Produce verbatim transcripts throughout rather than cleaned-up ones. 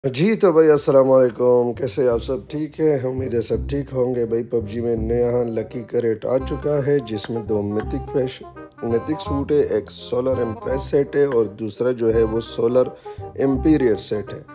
जी तो भाई अस्सलाम वालेकुम, कैसे आप सब ठीक हैं? उम्मीद है सब ठीक होंगे। भाई पबजी में नया लकी का रेट आ चुका है जिसमें दो मिथिक फ्रेश मिथिक सूट है, एक सोलर इम्प्रेस सेट है और दूसरा जो है वो सोलर इम्पीरियर सेट है।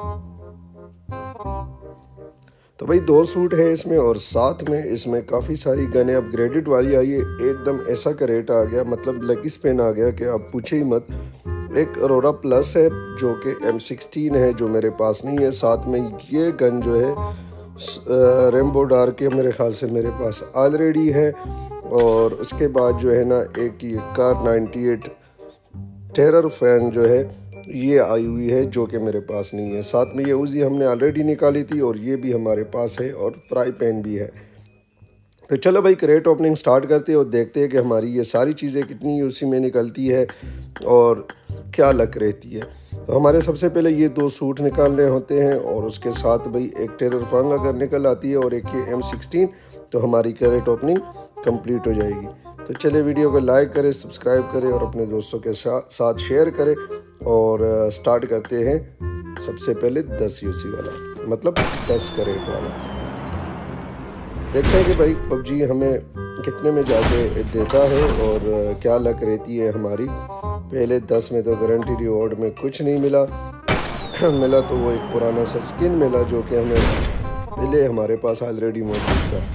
तो भाई दो सूट है इसमें और साथ में इसमें काफ़ी सारी गने अपग्रेडेड वाली आई है। एकदम ऐसा का रेट आ गया, मतलब लकी स्पिन आ गया कि आप पूछे ही मत। एक अरोरा प्लस है जो कि एम सिक्सटीन है जो मेरे पास नहीं है। साथ में ये गन जो है रेम्बो डार के मेरे ख्याल से मेरे पास ऑलरेडी है। और उसके बाद जो है ना एक ये Kar ninety eight terror fan जो है ये आई हुई है जो कि मेरे पास नहीं है। साथ में ये उजी हमने ऑलरेडी निकाली थी और ये भी हमारे पास है और फ्राई पैन भी है। तो चलो भाई क्रेट ओपनिंग स्टार्ट करते हैं और देखते हैं कि हमारी ये सारी चीज़ें कितनी उसी में निकलती है और क्या लक रहती है। तो हमारे सबसे पहले ये दो सूट निकालने होते हैं और उसके साथ भाई एक टेरर फंग अगर निकल आती है और एक ये एम सिक्सटीन तो हमारी क्रेट ओपनिंग कंप्लीट हो जाएगी। तो चले वीडियो को लाइक करें, सब्सक्राइब करें और अपने दोस्तों के साथ शेयर करें और स्टार्ट करते हैं सबसे पहले दस यूसी वाला, मतलब दस क्रेट वाला। देखते हैं कि भाई पबजी हमें कितने में जाके देता है और क्या लक रहती है हमारी। पहले दस में तो गारंटी रिवॉर्ड में कुछ नहीं मिला मिला तो वो एक पुराना सा स्किन मिला जो कि हमें पहले हमारे पास ऑलरेडी मौजूद था।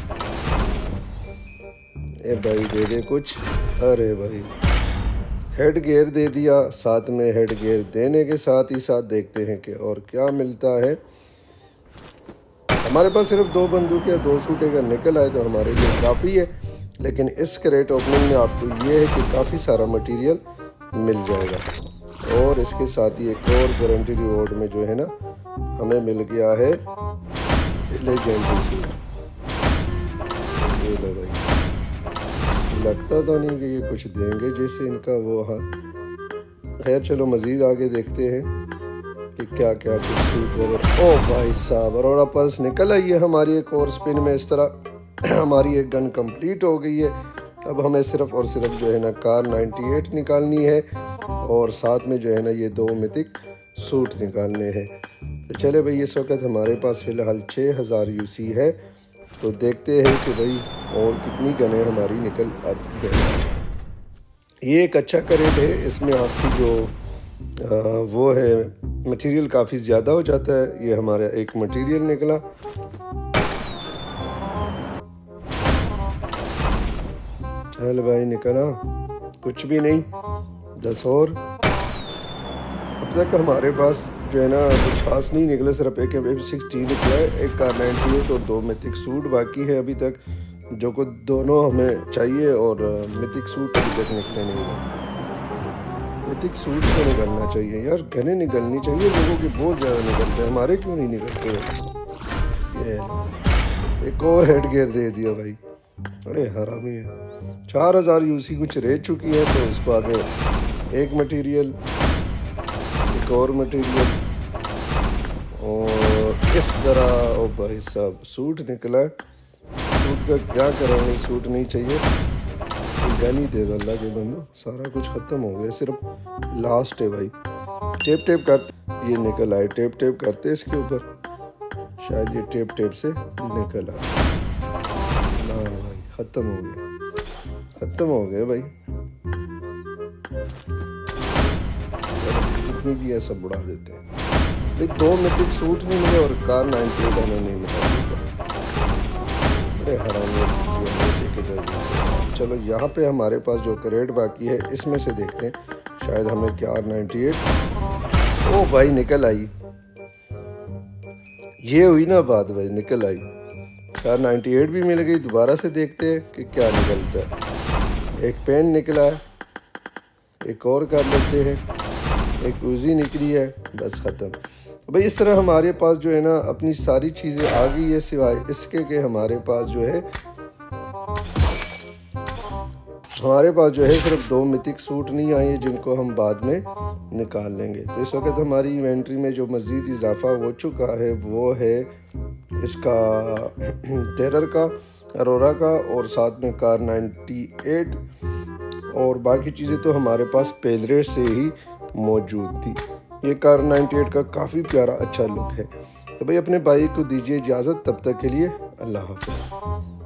ए भाई दे दे कुछ। अरे भाई हेड गियर दे दिया। साथ में हेड गियर देने के साथ ही साथ देखते हैं कि और क्या मिलता है। हमारे पास सिर्फ दो बंदूक या दो सूट अगर निकल आए तो हमारे लिए काफ़ी है, लेकिन इस क्रेट ओपनिंग में आपको ये है कि काफ़ी सारा मटेरियल मिल जाएगा। और इसके साथ ही एक और गारंटी रिवॉर्ड में जो है ना हमें मिल गया है लेजेंडरी सूट। ये लो भाई, लगता तो नहीं कि ये कुछ देंगे जैसे इनका वो। हाँ खैर चलो मज़ीद आगे देखते हैं कि क्या क्या कुछ सूट वगैरह। ओ भाई साहब अरोरा पर्स निकल आई है हमारी एक और स्पिन में। इस तरह हमारी एक गन कंप्लीट हो गई है। अब हमें सिर्फ और सिर्फ जो है ना कार नाइन्टी एट निकालनी है और साथ में जो है ना ये दो मिथिक सूट निकालने हैं। तो चले भाई इस वक्त हमारे पास फ़िलहाल छः हज़ार यूसी है। तो देखते हैं कि भाई और कितनी गनें हमारी निकल आती है। ये एक अच्छा करेट है, इसमें आपकी जो आ, वो है मटेरियल काफ़ी ज़्यादा हो जाता है। ये हमारा एक मटेरियल निकला। चल भाई निकला कुछ भी नहीं, दस और। अब तक हमारे पास जो है ना कुछ खास नहीं निकला, सिर्फ एक एम सिक्सटीन निकला है, एक कार नाइन्टी एट और दो मिथिक सूट बाकी है अभी तक, जो को दोनों हमें चाहिए। और मिथिक सूट अभी तक निकले नहीं है। मिथिक सूट से निकलना चाहिए यार, गने निकलनी चाहिए। लोगों की बहुत ज़्यादा निकलते हैं, हमारे क्यों नहीं निकलते? ये एक और हेड गियर दे दिया भाई, अरे हरामी है। चार हज़ार यूसी कुछ रह चुकी है तो इसको आगे एक मटेरियल, एक और मटेरियल और इस तरह। ओ भाई साहब सूट निकला है। सूट का क्या करेंगे, सूट नहीं चाहिए, गन ही दे दो अल्लाह के बंदो। सारा कुछ ख़त्म हो गया, सिर्फ लास्ट है भाई। टेप टेप करते ये निकल आए, टेप टेप करते इसके ऊपर, शायद ये टेप टेप से निकल आए। ना भाई ख़त्म हो गया, ख़त्म हो गया भाई। जितनी भी है सब उड़ा देते हैं भाई। दो मिथिक सूट नहीं मिले और कार नाइन्टी एट हमें नहीं मिला। अरे हरामी चलो यहाँ पे हमारे पास जो क्रेट बाकी है इसमें से देखते हैं, शायद हमें क्या नाइन्टी एट। ओ भाई निकल आई, ये हुई ना बात भाई, निकल आई। कार नाइन्टी एट भी मिल गई। दोबारा से देखते हैं कि क्या निकलता है। एक पेन निकला है, एक और कर लेते हैं, एक उजी निकली है, बस ख़त्म। तो भाई इस तरह हमारे पास जो है ना अपनी सारी चीज़ें आ गई है, सिवाय इसके कि हमारे पास जो है हमारे पास जो है सिर्फ दो मिथिक सूट नहीं आए जिनको हम बाद में निकाल लेंगे। तो इस वक्त हमारी इन्वेंट्री में जो मज़ीद इजाफा हो चुका है वो है इसका टेरर का, अरोरा का और साथ में कार नाइन्टी एट और बाकी चीज़ें तो हमारे पास पहले से ही मौजूद थी। ये कार अट्ठानवे का काफ़ी प्यारा अच्छा लुक है। तो भाई अपने भाई को दीजिए इजाज़त, तब तक के लिए अल्लाह हाफ़िज़।